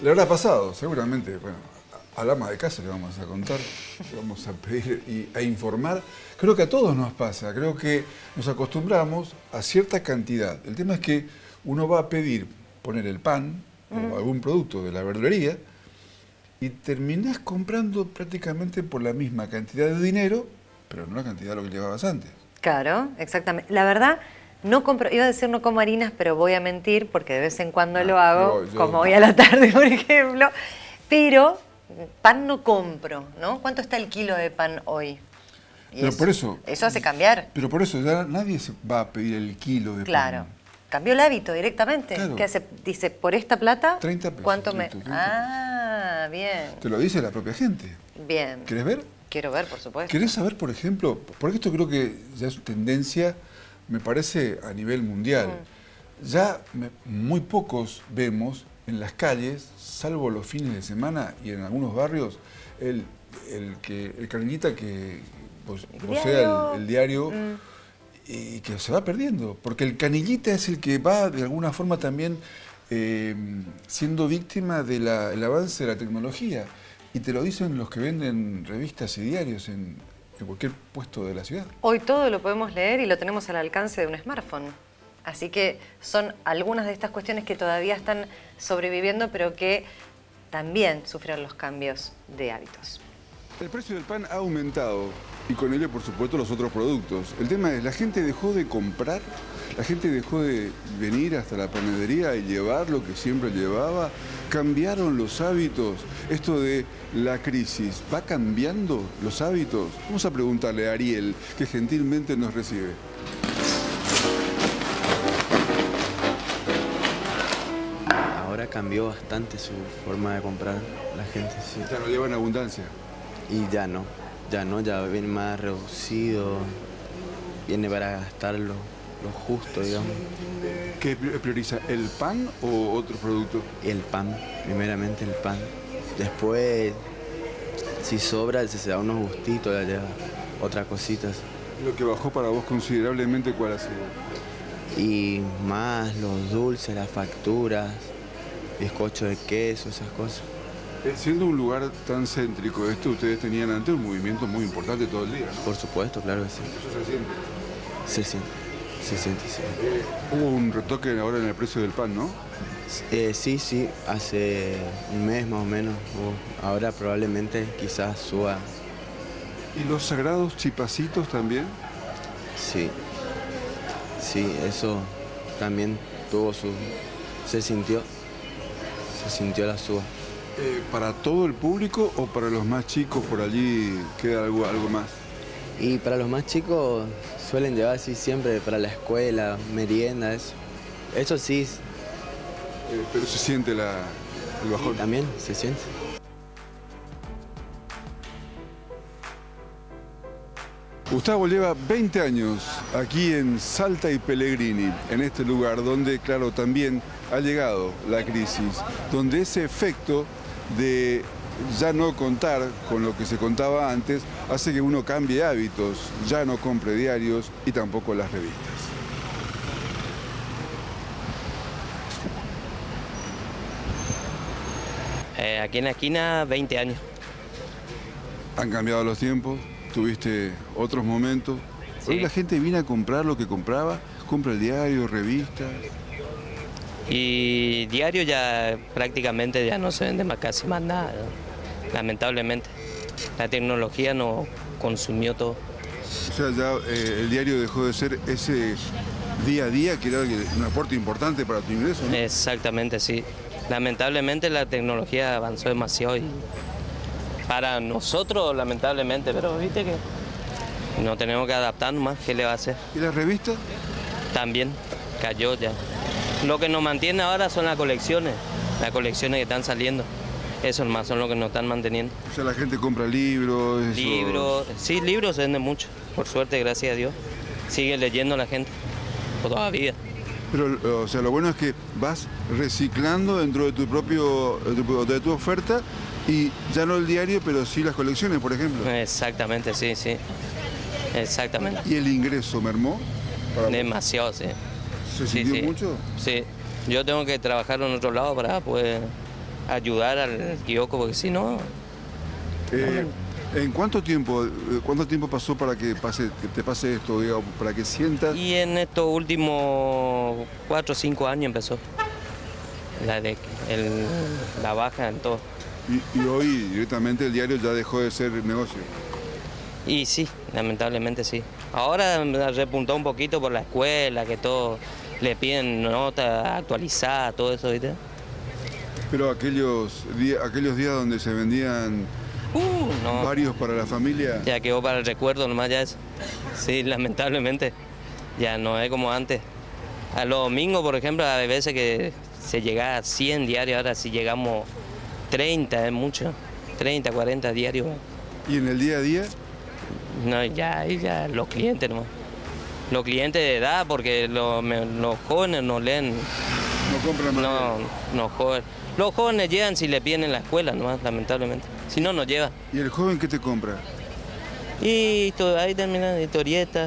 Le habrá pasado, seguramente, bueno, al ama de casa le vamos a contar, le vamos a pedir a informar. Creo que a todos nos pasa, creo que nos acostumbramos a cierta cantidad. El tema es que uno va a pedir, poner el pan o algún producto de la verdulería y terminás comprando prácticamente por la misma cantidad de dinero, pero no la cantidad de lo que llevabas antes. Claro, exactamente. La verdad, no compro, iba a decir no como harinas, pero voy a mentir porque de vez en cuando lo hago, como hoy a la tarde, por ejemplo. Pero pan no compro, ¿no? ¿Cuánto está el kilo de pan hoy? Y pero por eso... Eso hace cambiar. Pero por eso ya nadie se va a pedir el kilo de pan. Claro. Cambió el hábito directamente. Claro. ¿Qué hace? Dice, por esta plata, 30 pesos. ¿cuánto 30 me...? pesos. Ah, bien. Te lo dice la propia gente. Bien. ¿Querés ver? Quiero ver, por supuesto. ¿Querés saber, por ejemplo, porque esto creo que ya es tendencia, me parece, a nivel mundial? Ya muy pocos vemos en las calles, salvo los fines de semana y en algunos barrios, el canillita que posea el diario y que se va perdiendo. Porque el canillita es el que va, de alguna forma, también siendo víctima del avance de la tecnología. Y te lo dicen los que venden revistas y diarios en cualquier puesto de la ciudad. Hoy todo lo podemos leer y lo tenemos al alcance de un smartphone. Así que son algunas de estas cuestiones que todavía están sobreviviendo, pero que también sufrieron los cambios de hábitos. El precio del pan ha aumentado y con ello, por supuesto, los otros productos. El tema es, la gente dejó de comprar, la gente dejó de venir hasta la panadería y llevar lo que siempre llevaba. Cambiaron los hábitos. Esto de la crisis, ¿va cambiando los hábitos? Vamos a preguntarle a Ariel, que gentilmente nos recibe. Ahora cambió bastante su forma de comprar la gente, sí. Ya lo lleva en abundancia. Y ya no, ya viene más reducido, viene para gastar lo justo, digamos. ¿Qué prioriza, el pan o otro producto? El pan, primeramente el pan. Después, si sobra, se da unos gustitos, ya lleva otras cositas. Lo que bajó para vos considerablemente, ¿cuál ha sido? Y más los dulces, las facturas, bizcocho de queso, esas cosas. Siendo un lugar tan céntrico, ustedes tenían antes un movimiento muy importante todo el día, ¿no? Por supuesto, claro que sí. ¿Eso se siente? Se siente, sí. Hubo un retoque ahora en el precio del pan, ¿no? Sí, hace un mes más o menos. Ahora probablemente quizás suba. ¿Y los sagrados chipacitos también? Sí, eso también tuvo se sintió la suba. ¿Para todo el público o para los más chicos por allí queda algo más? Y para los más chicos suelen llevar así siempre para la escuela, merienda, eso. Eso sí. Pero se siente el bajón. Sí, también se siente. Gustavo lleva 20 años aquí en Salta y Pellegrini, en este lugar donde, claro, también ha llegado la crisis, donde ese efecto de ya no contar con lo que se contaba antes hace que uno cambie hábitos, ya no compre diarios y tampoco las revistas. Aquí en la esquina, 20 años. Han cambiado los tiempos, tuviste otros momentos. Sí. Hoy la gente viene a comprar lo que compraba, compra el diario, revistas. Y diario ya prácticamente ya no se vende casi más nada, ¿no? Lamentablemente. La tecnología nos consumió todo. O sea, ya el diario dejó de ser ese día a día que era un aporte importante para tu ingreso, ¿no? Exactamente, sí. Lamentablemente la tecnología avanzó demasiado y para nosotros, lamentablemente, pero viste que nos tenemos que adaptar nomás, ¿qué le va a hacer? ¿Y las revistas? También cayó ya. Lo que nos mantiene ahora son las colecciones que están saliendo. Eso nomás son lo que nos están manteniendo. O sea, la gente compra libros. Libros, sí, libros se venden mucho, por suerte, gracias a Dios. Sigue leyendo la gente, todavía. Pero, o sea, lo bueno es que vas reciclando dentro de de tu oferta y ya no el diario, pero sí las colecciones, por ejemplo. Exactamente, sí. Exactamente. ¿Y el ingreso mermó? Demasiado, sí. ¿Se sintió mucho? Sí. Yo tengo que trabajar en otro lado para poder ayudar al kiosco, porque si no... ¿En cuánto tiempo pasó para que te pase esto, digamos, para que sientas? Y en estos últimos 4 o 5 años empezó la baja en todo. Y hoy directamente el diario ya dejó de ser negocio. Y sí, lamentablemente sí. Ahora repuntó un poquito por la escuela, que todos le piden nota actualizada, todo eso, ¿viste? Pero aquellos días donde se vendían no. varios para la familia... Ya quedó para el recuerdo nomás ya eso. Sí, lamentablemente. Ya no es como antes. A los domingos, por ejemplo, hay veces que se llega a 100 diarios, ahora si llegamos 30 es mucho. 30, 40 diarios. ¿Y en el día a día? No, ya los clientes nomás. Los clientes de edad, porque los jóvenes no leen. No compran más. No jóvenes. Los jóvenes llegan si le piden en la escuela nomás, lamentablemente. Si no, no lleva. ¿Y el joven qué te compra? Y ahí terminan historietas,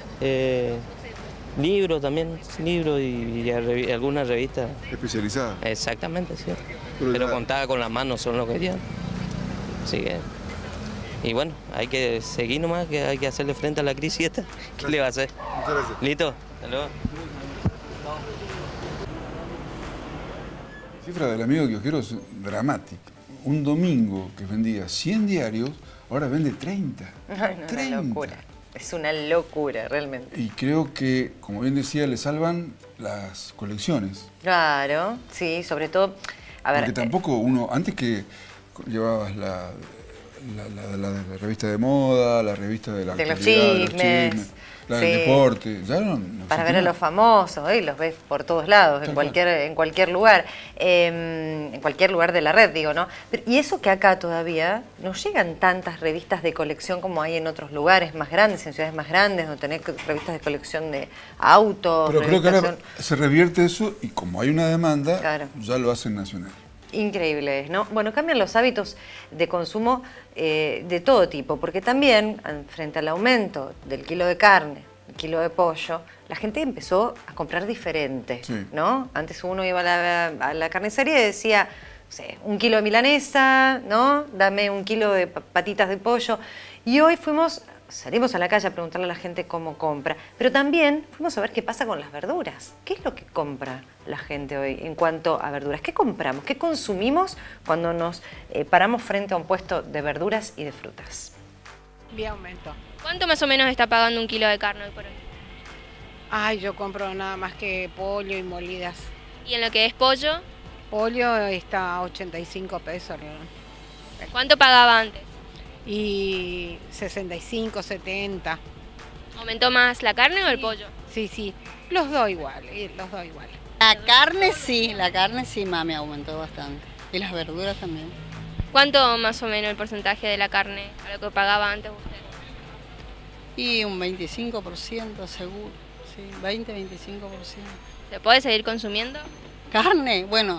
libros también, libros y algunas revistas. ¿Especializadas? Exactamente, sí. Pero contada con las manos son lo que llevan. Así que... Y bueno, hay que seguir nomás, que hay que hacerle frente a la crisis esta. ¿Qué le va a hacer? Muchas gracias. ¿Listo? Hasta luego. La cifra del amigo kiosquero es dramática. Un domingo que vendía 100 diarios, ahora vende 30. Ay, no, 30. Una locura. Es una locura, realmente. Y creo que, como bien decía, le salvan las colecciones. Claro, sí, sobre todo... A ver, porque tampoco uno, antes que llevabas la revista de moda, la revista de la los chismes, la del deporte, ya no para ver a los famosos, los ves por todos lados, en cualquier lugar, en cualquier lugar de la red, digo, ¿no? Y eso que acá todavía no llegan tantas revistas de colección como hay en otros lugares más grandes, en ciudades más grandes, donde tenés revistas de colección de autos. Pero creo que ahora se revierte eso y como hay una demanda, claro, ya lo hacen nacional. Increíble, ¿no? Bueno, cambian los hábitos de consumo de todo tipo, porque también, frente al aumento del kilo de carne, el kilo de pollo, la gente empezó a comprar diferente, sí, ¿no? Antes uno iba a la carnicería y decía, no sé, 1 kilo de milanesa, ¿no? Dame 1 kilo de patitas de pollo. Y hoy salimos a la calle a preguntarle a la gente cómo compra, pero también fuimos a ver qué pasa con las verduras. ¿Qué es lo que compra la gente hoy en cuanto a verduras? ¿Qué compramos? ¿Qué consumimos cuando nos paramos frente a un puesto de verduras y de frutas? Vi aumento. ¿Cuánto más o menos está pagando 1 kilo de carne hoy por hoy? Ay, yo compro nada más que pollo y molidas. ¿Y en lo que es pollo? Pollo está a 85 pesos. ¿Cuánto pagaba antes? Y 65, 70. ¿Aumentó más la carne o el pollo? Sí, los dos igual, La carne sí, mami, aumentó bastante. Y las verduras también. ¿Cuánto más o menos el porcentaje de la carne a lo que pagaba antes usted? Y un 25% seguro, sí, 20-25%. ¿Se puede seguir consumiendo? Carne, bueno,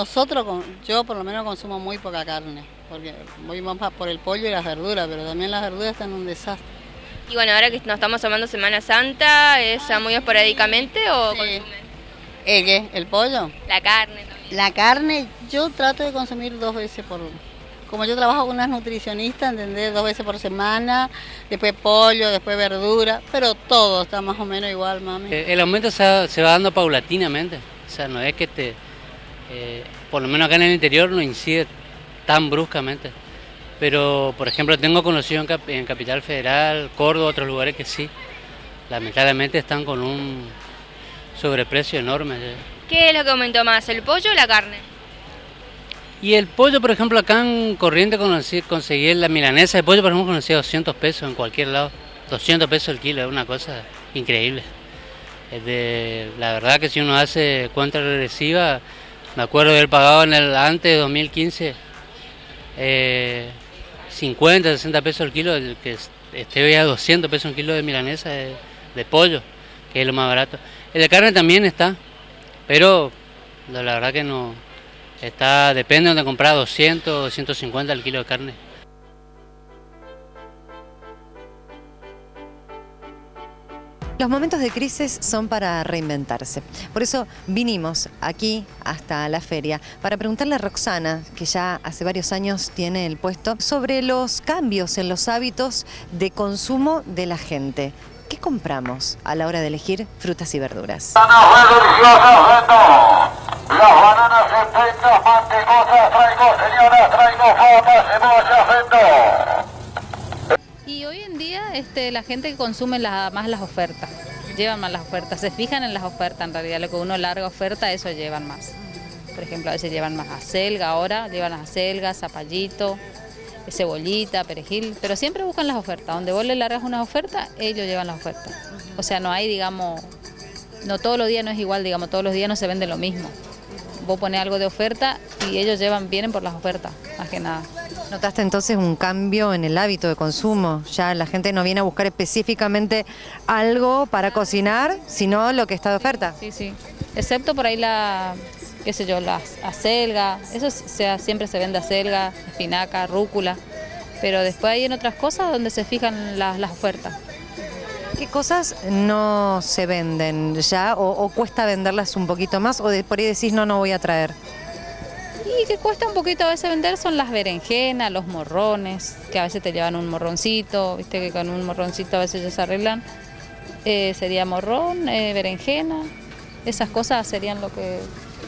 yo por lo menos consumo muy poca carne, porque voy más por el pollo y las verduras, pero también las verduras están en un desastre. Y bueno, ahora que nos estamos tomando Semana Santa, ¿es muy esporádicamente o consumen? ¿Qué? ¿El pollo? La carne también. La carne yo trato de consumir 2 veces como yo trabajo con unas nutricionistas, ¿entendés? 2 veces por semana, después pollo, después verdura, pero todo está más o menos igual, mami. El aumento se va dando paulatinamente. O sea, no es que por lo menos acá en el interior no incide tan bruscamente. Pero, por ejemplo, tengo conocido en Capital Federal, Córdoba, otros lugares que sí. Lamentablemente están con un sobreprecio enorme. ¿Qué es lo que aumentó más, el pollo o la carne? Y el pollo, por ejemplo, acá en Corrientes conseguí la milanesa de pollo, por ejemplo, conseguí 200 pesos en cualquier lado. 200 pesos el kilo, es una cosa increíble. La verdad que si uno hace cuenta regresiva, me acuerdo de haber pagado antes de 2015 50, 60 pesos el kilo, que esté hoy a 200 pesos un kilo de milanesa de pollo, que es lo más barato. El de carne también está, pero la verdad que no, depende de donde comprar, 200, 250 el kilo de carne. Los momentos de crisis son para reinventarse. Por eso vinimos aquí hasta la feria para preguntarle a Roxana, que ya hace varios años tiene el puesto, sobre los cambios en los hábitos de consumo de la gente. ¿Qué compramos a la hora de elegir frutas y verduras? Las bananas estupendas, mantecosas, traigo señoras, traigo papas, cebollas, vendo. Y hoy en día la gente consume más las ofertas, llevan más las ofertas, se fijan en las ofertas en realidad, lo que uno larga oferta, eso llevan más. Por ejemplo, a veces llevan más acelga, ahora llevan acelga, zapallito, cebollita, perejil, pero siempre buscan las ofertas. Donde vos le largas una oferta, ellos llevan las ofertas. O sea, no hay, digamos, no todos los días no es igual, digamos, todos los días no se vende lo mismo. Vos pones algo de oferta y ellos vienen por las ofertas, más que nada. ¿Notaste entonces un cambio en el hábito de consumo? Ya la gente no viene a buscar específicamente algo para cocinar, sino lo que está de oferta. Sí, sí. Excepto por ahí las acelga, eso siempre se vende acelga, espinaca, rúcula, pero después hay en otras cosas donde se fijan las ofertas. ¿Qué cosas no se venden ya o cuesta venderlas un poquito más o por ahí decís no voy a traer? Y que cuesta un poquito a veces vender son las berenjenas, los morrones, que a veces te llevan un morroncito, viste que con un morroncito a veces ya se arreglan. Sería morrón, berenjena, esas cosas serían lo que,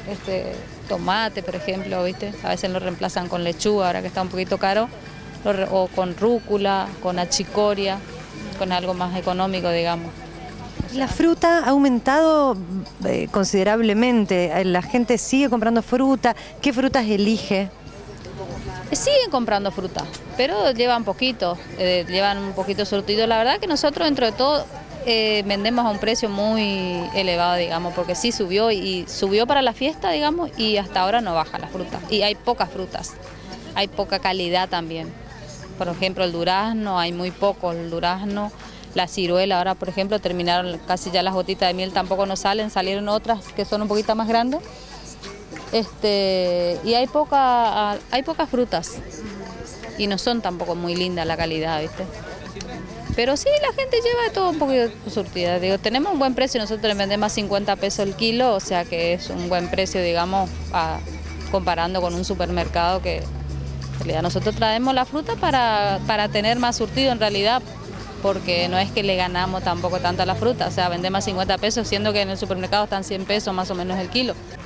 tomate por ejemplo, viste, a veces lo reemplazan con lechuga ahora que está un poquito caro, o con rúcula, con achicoria, con algo más económico, digamos. La fruta ha aumentado considerablemente, la gente sigue comprando fruta. ¿Qué frutas elige? Siguen comprando fruta, pero llevan poquito, llevan un poquito surtido. La verdad que nosotros dentro de todo vendemos a un precio muy elevado, digamos, porque sí subió y subió para la fiesta, digamos, y hasta ahora no baja la fruta. Y hay pocas frutas, hay poca calidad también. Por ejemplo, el durazno, hay muy poco el durazno. La ciruela ahora, por ejemplo, terminaron casi ya las gotitas de miel, tampoco nos salieron otras que son un poquito más grandes. Y hay pocas frutas y no son tampoco muy lindas la calidad, ¿viste? Pero sí, la gente lleva de todo un poquito surtida. Digo, tenemos un buen precio, nosotros le vendemos a 50 pesos el kilo, o sea que es un buen precio, digamos, comparando con un supermercado que en realidad nosotros traemos la fruta para tener más surtido en realidad, porque no es que le ganamos tampoco tanto a la fruta, o sea, vendemos a 50 pesos, siendo que en el supermercado están 100 pesos más o menos el kilo.